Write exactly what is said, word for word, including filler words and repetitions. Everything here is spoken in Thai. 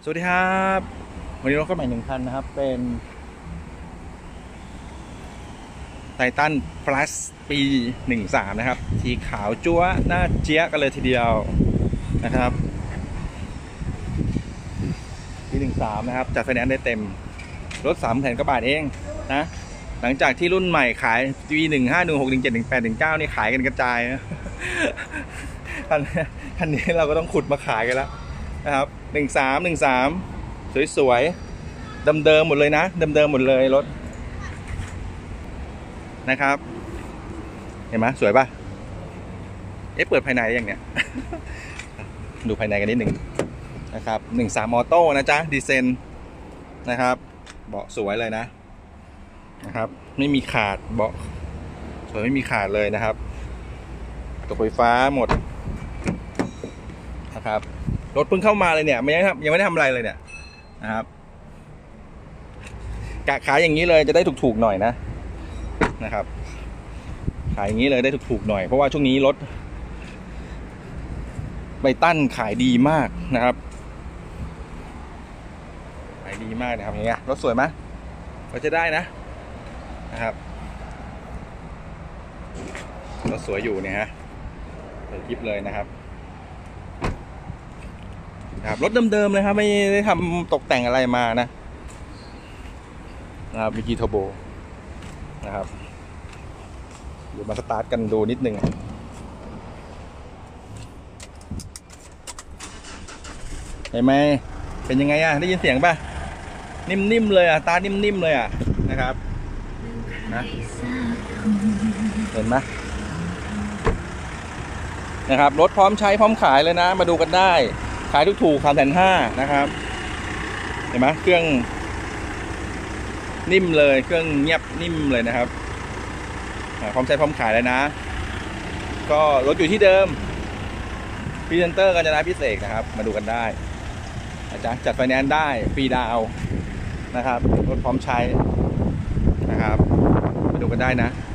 สวัสดีครับวันนี้รถก็ใหม่หนึ่งคันนะครับเป็นไททัน plus ปีหนึ่งสามนะครับสีขาวจั๊วหน้าเจี๊ยกันเลยทีเดียวนะครับปีหนึ่งสามนะครับจัดไฟแนนซ์ได้เต็มรถสามแสนกว่าบาทเองนะหลังจากที่รุ่นใหม่ขายปีหนึ่งห้าหนึ่งหกหนึ่งเจ็ดหนึ่งแปดหนึ่งเก้านี่ขายกันกระจายนะคันคันนี้เราก็ต้องขุดมาขายกันแล้วนะครับหนึ่งสามหนึ่งสามสวยๆเดิมๆหมดเลยนะเดิมๆหมดเลยรถนะครับเห็นไหมสวยป่ะเอ๊ะเปิดภายในอย่างเนี้ย ดูภายในกันนิดหนึ่งนะครับหนึ่งสามออโต้นะจ๊ะดีเซนนะครับเบาะสวยเลยนะนะครับไม่มีขาดเบาะสวยไม่มีขาดเลยนะครับกระปุกไฟฟ้าหมดนะครับรถเพิ่งเข้ามาเลยเนี่ยไม่ยังยังไม่ได้ทำอะไรเลยเนี่ยนะครับกะขายอย่างนี้เลยจะได้ถูกๆหน่อยนะนะครับขายอย่างนี้เลยได้ถูกๆหน่อยเพราะว่าช่วงนี้รถไบตันขายดีมากนะครับขายดีมากนะครับอย่างเงี้ยรถสวยไหมก็จะได้นะนะครับรถสวยอยู่เนี่ยฮะสวยกิ๊บเลยนะครับนะครับรถเดิมๆเลยครับไม่ได้ทำตกแต่งอะไรมานะนะครับมิกิโทโบนะครับเดี๋ยวมาสตาร์ทกันดูนิดนึงเห็นไหมเป็นยังไงอ่ะได้ยินเสียงป่ะนิ่มๆเลยอ่ะตานิ่มๆเลยอ่ะนะครับนะเห็นไหมนะครับรถพร้อมใช้พร้อมขายเลยนะมาดูกันได้ขายถูกๆสามแสนห้านะครับเห็นไหมเครื่องนิ่มเลยเครื่องเงียบนิ่มเลยนะครับพร้อมใช้พร้อมขายเลยนะก็รถอยู่ที่เดิมพรีเซนเตอร์กาญจนาพิเศษนะครับมาดูกันได้อาจารย์จัดไฟแนนซ์ได้ฟรีดาวนะครับรถพร้อมใช้นะครับมาดูกันได้นะ